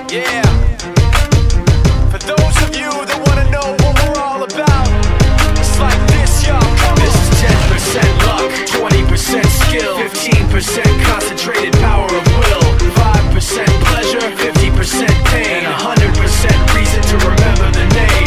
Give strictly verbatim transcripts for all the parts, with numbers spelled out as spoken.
Yeah. For those of you that wanna know what we're all about, it's like this, y'all. This is ten percent luck, twenty percent skill, fifteen percent concentrated power of will, five percent pleasure, fifty percent pain, and one hundred percent reason to remember the name.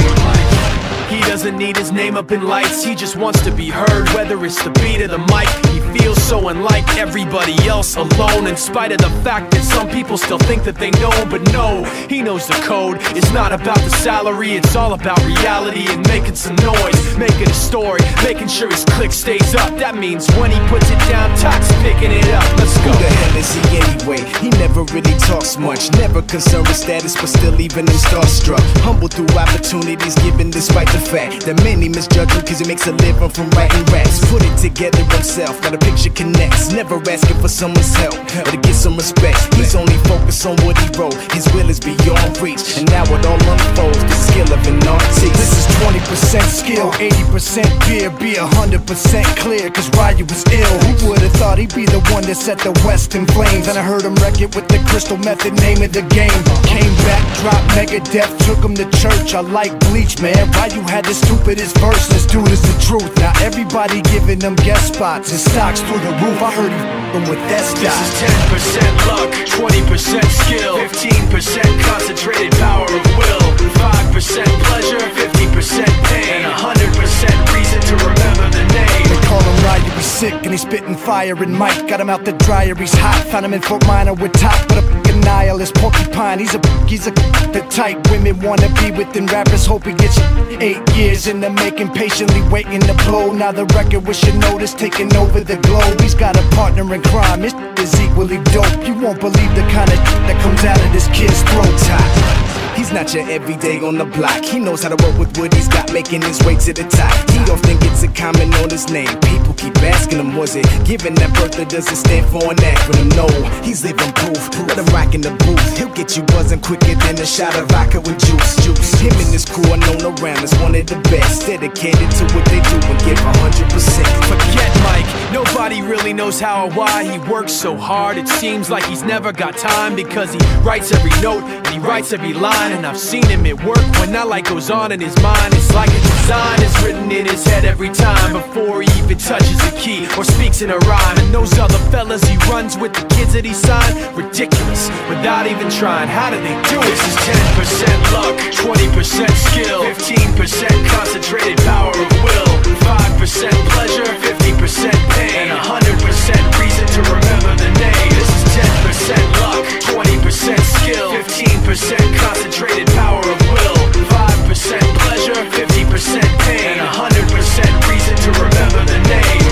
He doesn't need his name up in lights, he just wants to be heard, whether it's the beat or the mic. He feels so unlike everybody else, alone, in spite of the fact that some people still think that they know. But no, he knows the code. It's not about the salary, it's all about reality and making some noise, making a story, making sure his click stays up. That means when he puts it down, Tox picking it up. Let's go. Who the hell is he anyway? He never really talks much, never concerned with status, but still even him starstruck. Humble through opportunities given despite the fact that many misjudge him cause he makes a living from writing raps. Put it together himself, now the picture connects, never asking for someone's help or to get some respect. He's only focused on what he wrote, his will is beyond reach, and now it all unfolds, the skill of an artist. This is twenty percent skill, eighty percent fear, be one hundred percent clear, cause Ryu was ill. Who would've thought he'd be the one that set the West in flames? And I heard him wreck it with the Crystal Method, name of the game. Came back, dropped Megadeth, took him to church. I like Bleach, man, Ryu had the stupidest verse, this dude is the truth. Now everybody giving them guest spots, his stocks through the roof. I heard he f***ing with that stock. This is ten percent luck, twenty percent skill, fifteen percent concentrated power of will, five percent pleasure, fifty percent pain, and one hundred percent reason to remember the name. They call him Ryu, he's sick and he's spitting fire. And Mike got him out the dryer, he's hot. Found him in Fort Minor with top, but a f***ing nihilist porcupine. He's a he's a the type women wanna be with, and rappers hope he gets eight years in the making, patiently waiting to blow. Now the record with your notice taking over the globe. He's got a partner in crime, his is equally dope. You won't believe the kind of that comes out of this kid's throat. He's not your everyday on the block. He knows how to work with what he's got, making his way to the top. He often gets a comment on his name. People keep asking him, was it given that birth or does it stand for an acronym? No, he's living proof. Let him rock in the booth. He'll get you buzzing quicker than a shot of vodka with juice. Juice. Him and his crew are known around as one of the best, dedicated to what they do and give one hundred percent. Forget Mike, nobody really knows how or why he works so hard. It seems like he's never got time, because he writes every note and he writes every line. And I've seen him at work when that light goes on in his mind. It's like a design is written in his head every time, before he even touches a key or speaks in a rhyme. And those other fellas he runs with, the kids that he signed, ridiculous, without even trying. How do they do it? This is ten percent luck, twenty percent skill, fifteen percent concentrated power of will, five percent pleasure, fifty percent pain, and one hundred percent reason to remember the name. This is ten percent luck, twenty percent skill, fifteen percent concentrated power of will, five percent pleasure, fifty percent pain, and one hundred percent reason to remember the name.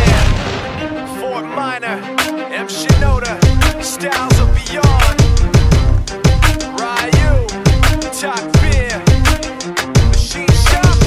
Yeah. Fort Minor, M. Shinoda, Styles of Beyond, Ryu, Top Beer, Machine Shop.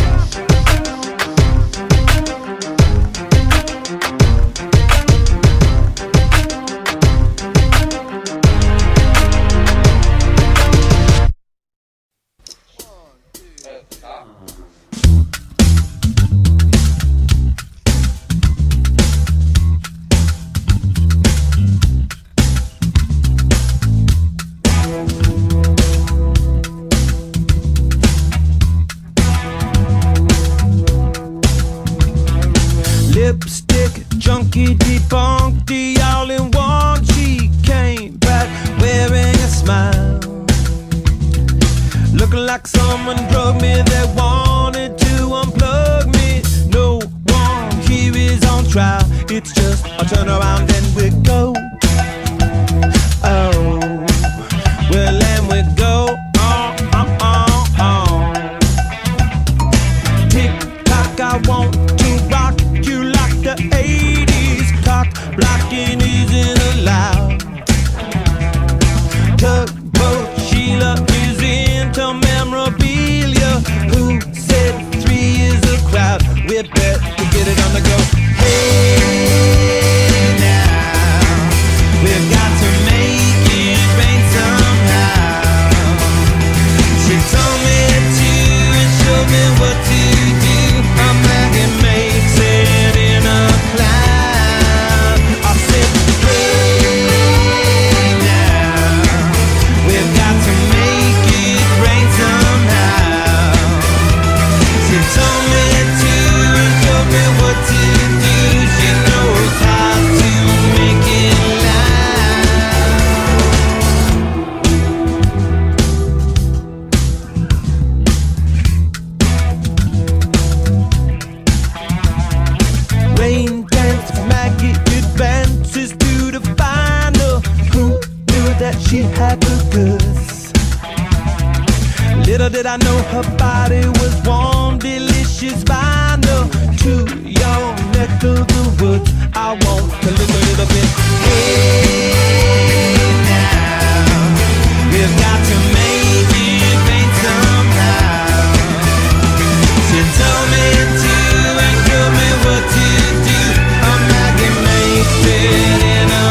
Lipstick, junkie, debunked, all in one. She came back wearing a smile, looking like someone drugged me that wanted to unplug me. No one here is on trial, it's just a turn around and we go. Oh, well, and we go on, on, on, on. Tick tock, I want to rock you like the eighties. Cock blocking isn't allowed. Tugboat Sheila is into memorabilia. Who said three is a crowd? We bet to get it on the go. Hey now. delicious. Little did I know her body was warm, delicious vinyl. To your neck of the woods, I want to look a little bit. Hey now, we've got to make it rain somehow. She told me to and told me what to do. I'm like a mason in a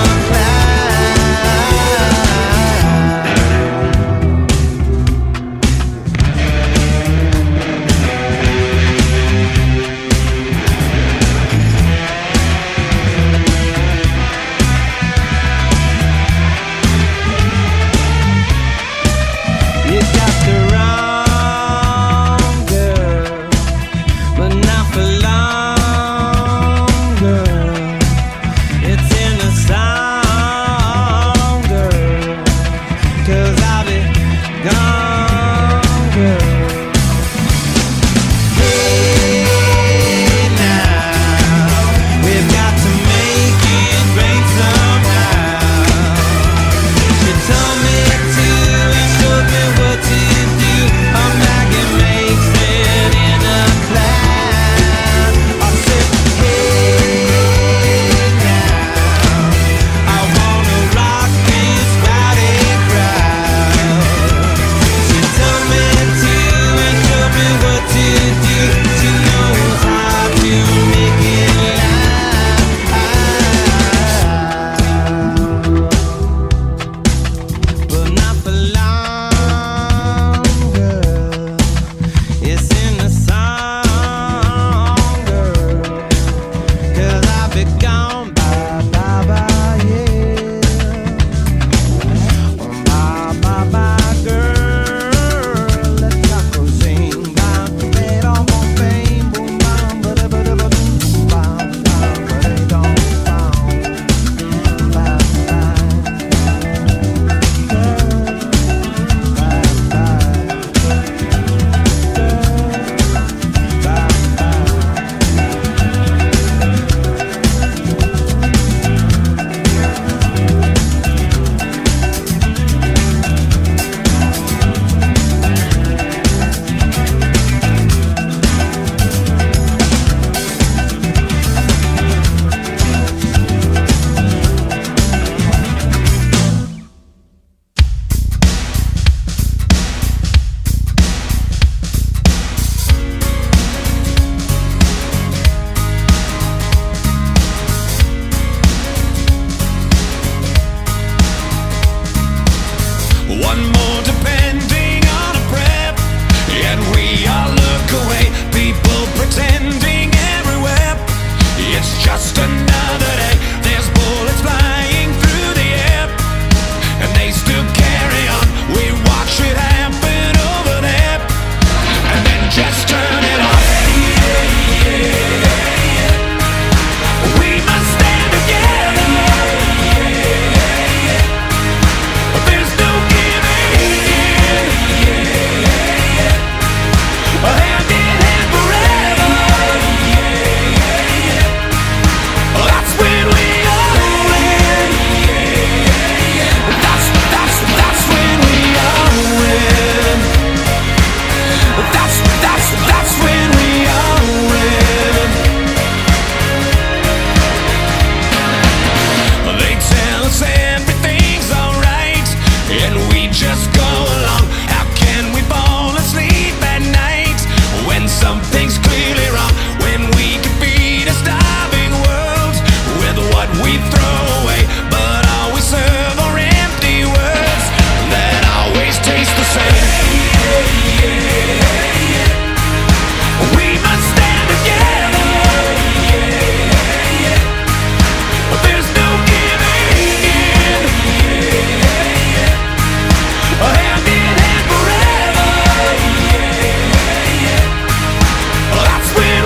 That's when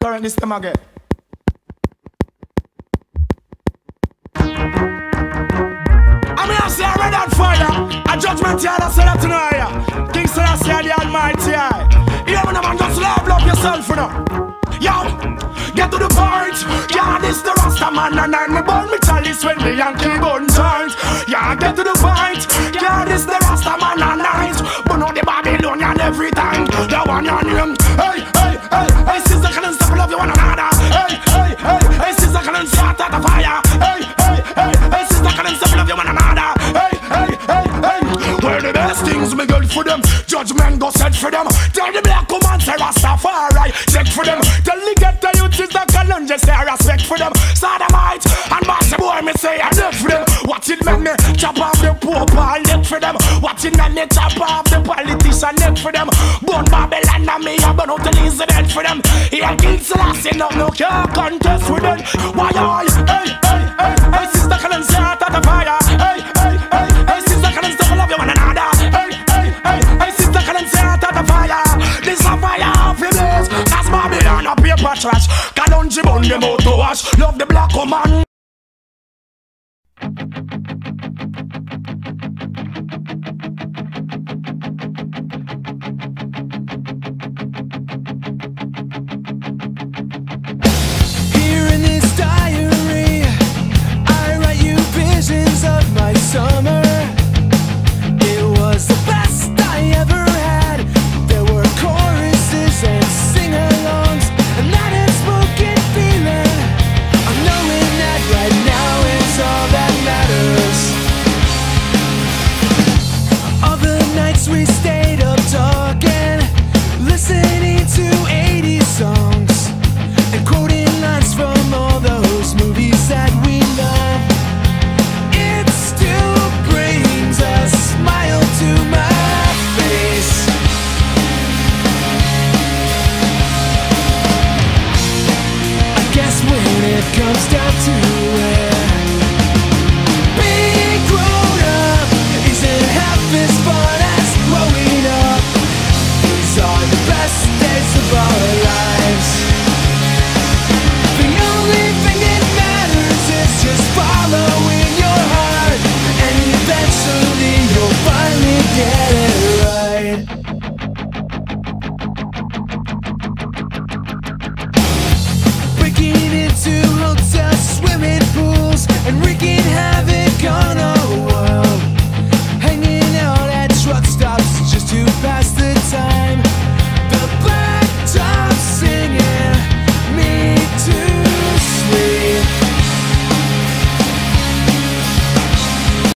Correct this time again. I mean, I say I read that fire. A judgment here, I say that tonight. King Selassie the Almighty. Yeah, when a man just love, love yourself, you know. Yo, get to the point. Yeah, this the Rasta man, and I'm born me chalice when the Yankee gun turns. Yeah, get to the point. Yeah, this the Rasta man, and I'm but not the Babylonian every time. The one on him. Hey, hey, hey, hey, sister, can you stop love you one another? Hey, hey, hey, hey, sister, can you start at the fire? Hey, hey, hey, hey, sister, can you stop love you one another? Hey, hey, hey, hey, where the best things me good for them. Judgment go set for them. Tell the black woman say Rastafari check for them. Tell the ghetto youth is the Kalunja say respect for them. Sodomite and Master boy me say I love for them. Watch it make me chop off the poor pal neck for them. Watch it make me chop off the politician neck for them. Burn Babylon and me a burn out the Elizabeth for them. Here King Selassie no no can't contest with them. Why I hey hey hey hey sister can say out of the fire. Hey hey hey hey sister can say love you one another. Hey hey hey hey sister can say out of the fire. This a fire of the blaze. That's Babylon a paper trash. Kalonji bun them out to wash. Love the black woman. Here in this diary, I write you visions of my summer. It was the best I ever had. There were choruses and sing-alongs, and that unspoken feeling of knowing that right now is all that matters. All the nights we stayed up talking, listening to eighties songs, and quoting lines from all those movies that we love. It still brings a smile to my face. I guess when it comes down to it, being grown up isn't half as fun as growing up. These are the best days of our lives. The only thing that matters is just following your heart, and eventually you'll finally get it right. Breaking into hotel swimming pools and wreaking havoc